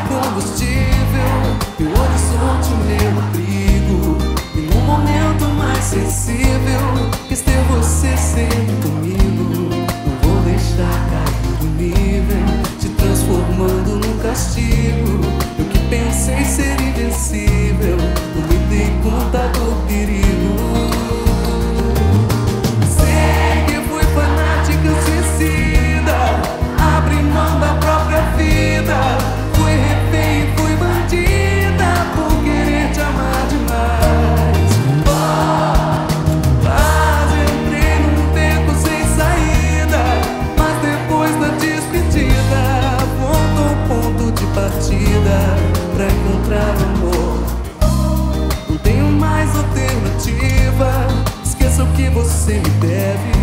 combustível e o horizonte meu abrigo. E no momento mais sensível quis ter você sempre comigo. Não vou deixar cair o nível, te transformando num castigo. Eu que pensei ser invencível, não me dei conta do perigo. Sei que fui fanática, suicida, abri mão da própria vida. Fui refém e fui bandida por querer te amar demais. Quase entrei num beco sem saída, mas depois da despedida voltou o ponto de partida pra encontrar amor. Não tenho mais alternativa, esqueça o que você me deve.